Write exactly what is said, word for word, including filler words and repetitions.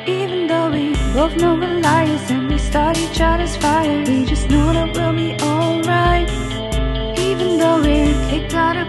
Even though we both know we're liars and we start each other's fires, we just know that we'll be alright. Even though we're kicked out of